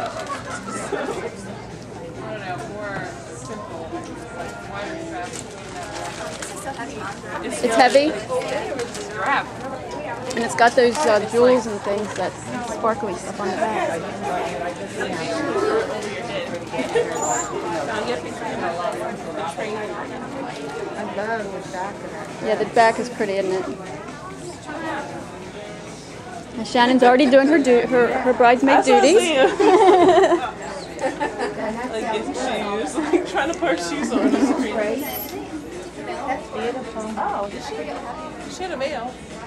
don't know, more simple, like wider strap. It's heavy, Strap. and it's got those jewels and things, that sparkly stuff on the back. Yeah, the back is pretty, isn't it? And Shannon's already doing her bridesmaid duties. Like getting shoes, like trying to put her shoes on the street. That's beautiful. Oh, did she? She had a veil.